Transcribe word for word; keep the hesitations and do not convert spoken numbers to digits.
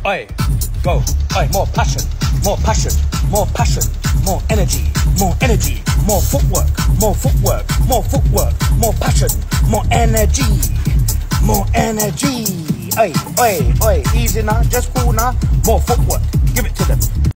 oi, go, oi, more passion, more passion, more passion, more energy, more energy, more footwork, more footwork, more footwork, more passion, more energy, more energy. Oi, oi, oi, easy now, just cool now, more footwork, give it to them.